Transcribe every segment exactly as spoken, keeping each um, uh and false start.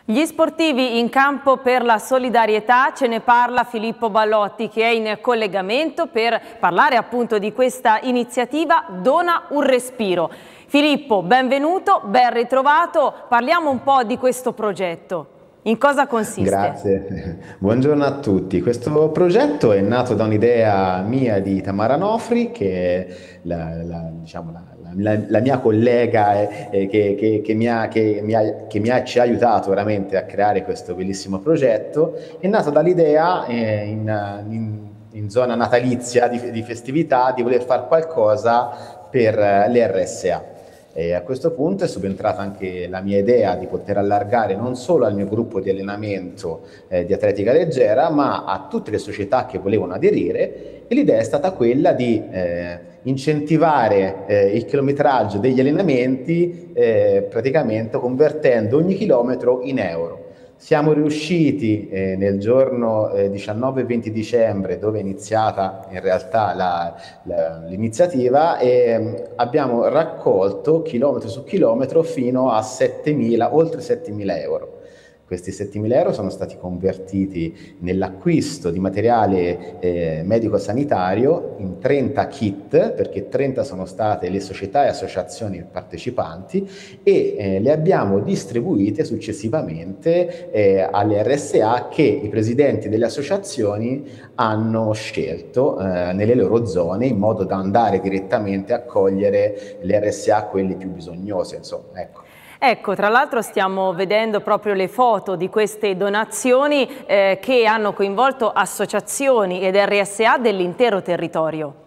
Gli sportivi in campo per la solidarietà, ce ne parla Filippo Ballotti che è in collegamento per parlare appunto di questa iniziativa Dona un respiro. Filippo, benvenuto, ben ritrovato, parliamo un po' di questo progetto. In cosa consiste? Grazie, buongiorno a tutti. Questo progetto è nato da un'idea mia di Tamara Nofri, che è la, la, diciamo, la, la, la mia collega eh, che, che, che, mi ha, che, mi ha, che mi ha, ci ha aiutato veramente a creare questo bellissimo progetto. È nato dall'idea eh, in, in, in zona natalizia di, di festività di voler fare qualcosa per le R S A. E a questo punto è subentrata anche la mia idea di poter allargare non solo al mio gruppo di allenamento eh, di atletica leggera, ma a tutte le società che volevano aderire, e l'idea è stata quella di eh, incentivare eh, il chilometraggio degli allenamenti eh, praticamente convertendo ogni chilometro in euro. Siamo riusciti eh, nel giorno eh, diciannove e venti dicembre, dove è iniziata in realtà l'iniziativa, e mh, abbiamo raccolto chilometro su chilometro fino a settemila, oltre settemila euro. Questi settemila euro sono stati convertiti nell'acquisto di materiale eh, medico-sanitario in trenta kit, perché trenta sono state le società e associazioni partecipanti, e eh, le abbiamo distribuite successivamente eh, alle R S A che i presidenti delle associazioni hanno scelto eh, nelle loro zone, in modo da andare direttamente a cogliere le R S A, quelle più bisognose, insomma, ecco. Ecco, tra l'altro stiamo vedendo proprio le foto di queste donazioni eh, che hanno coinvolto associazioni ed R S A dell'intero territorio.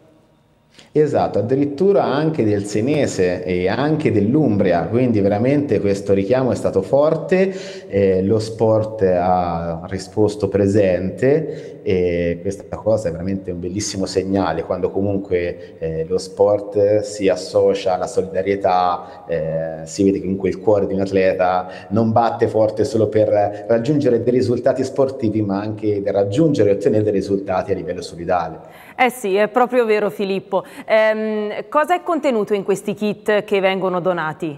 Esatto, addirittura anche del Senese e anche dell'Umbria, quindi veramente questo richiamo è stato forte, eh, lo sport ha risposto presente, e questa cosa è veramente un bellissimo segnale quando comunque eh, lo sport si associa alla solidarietà, eh, si vede che comunque il cuore di un atleta non batte forte solo per raggiungere dei risultati sportivi, ma anche per raggiungere e ottenere dei risultati a livello solidale. Eh sì, è proprio vero Filippo. Ehm, cosa è contenuto in questi kit che vengono donati?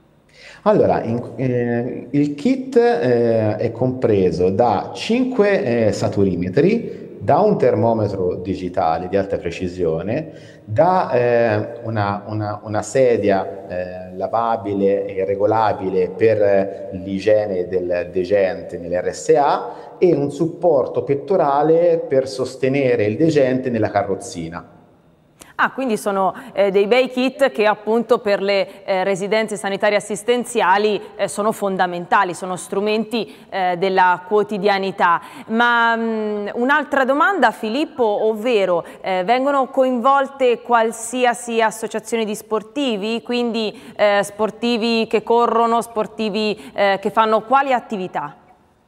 Allora, in, eh, il kit eh, è compreso da cinque eh, saturimetri, da un termometro digitale di alta precisione, da eh, una, una, una sedia eh, lavabile e regolabile per l'igiene del degente nelle R S A e un supporto pettorale per sostenere il degente nella carrozzina. Ah, quindi sono eh, dei bei kit che appunto per le eh, residenze sanitarie assistenziali eh, sono fondamentali, sono strumenti eh, della quotidianità. Ma un'altra domanda, Filippo, ovvero eh, vengono coinvolte qualsiasi associazione di sportivi, quindi eh, sportivi che corrono, sportivi eh, che fanno quali attività?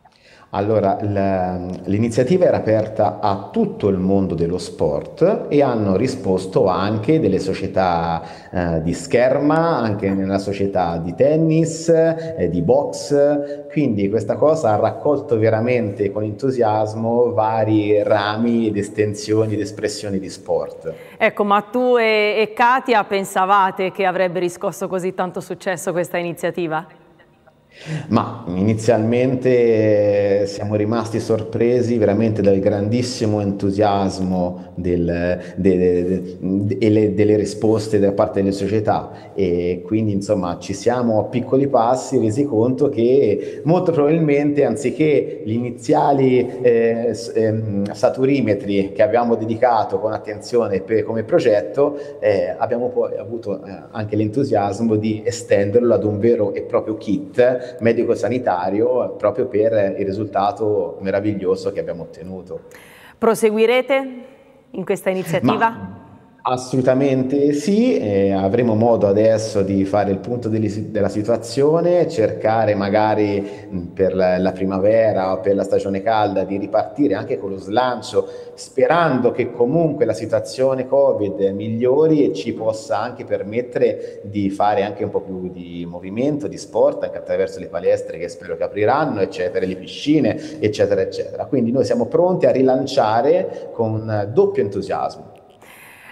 Allora, l'iniziativa era aperta a tutto il mondo dello sport e hanno risposto anche delle società eh, di scherma, anche nella società di tennis, eh, di box, quindi questa cosa ha raccolto veramente con entusiasmo vari rami ed estensioni ed espressioni di sport. Ecco, ma tu e, e Katia pensavate che avrebbe riscosso così tanto successo questa iniziativa? Ma inizialmente siamo rimasti sorpresi veramente dal grandissimo entusiasmo del, de, de, de, de, delle risposte da parte delle società, e quindi insomma ci siamo a piccoli passi resi conto che molto probabilmente, anziché gli iniziali eh, eh, saturimetri che abbiamo dedicato con attenzione per, come progetto, eh, abbiamo poi avuto eh, anche l'entusiasmo di estenderlo ad un vero e proprio kit medico-sanitario, proprio per il risultato meraviglioso che abbiamo ottenuto. Proseguirete in questa iniziativa? Ma assolutamente sì, eh, avremo modo adesso di fare il punto della situazione, cercare magari mh, per la, la primavera o per la stagione calda di ripartire anche con lo slancio, sperando che comunque la situazione Covid migliori e ci possa anche permettere di fare anche un po' più di movimento, di sport, anche attraverso le palestre che spero che apriranno, eccetera, le piscine, eccetera, eccetera. Quindi noi siamo pronti a rilanciare con doppio entusiasmo.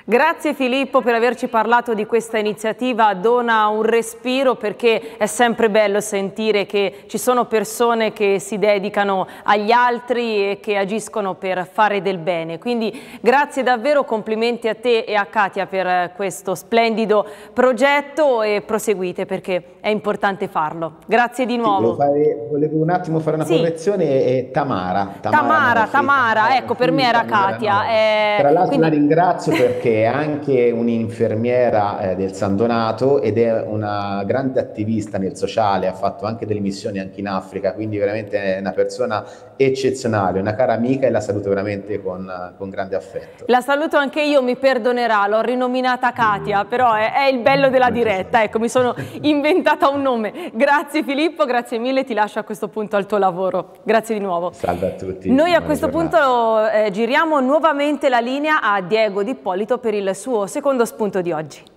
Grazie Filippo per averci parlato di questa iniziativa, dona un respiro perché è sempre bello sentire che ci sono persone che si dedicano agli altri e che agiscono per fare del bene. Quindi grazie davvero, complimenti a te e a Katia per questo splendido progetto e proseguite perché è importante farlo. Grazie di nuovo. Sì, fare, volevo un attimo fare una sì. correzione, è Tamara. Tamara, Tamara, no, Tamara, Tamara, ecco, per me era Tamara, Katia. no. Eh, Tra l'altro quindi... la ringrazio perché è anche un'infermiera eh, del San Donato ed è una grande attivista nel sociale, ha fatto anche delle missioni anche in Africa, quindi veramente è una persona eccezionale, una cara amica e la saluto veramente con, con grande affetto. La saluto anche io, mi perdonerà, l'ho rinominata Katia, però è, è il bello della diretta, ecco, mi sono inventata un nome. Grazie Filippo, grazie mille, ti lascio a questo punto al tuo lavoro. Grazie di nuovo. Salve a tutti. Noi a questo punto eh, giriamo nuovamente la linea a Diego D'Ippolito per il suo secondo spunto di oggi.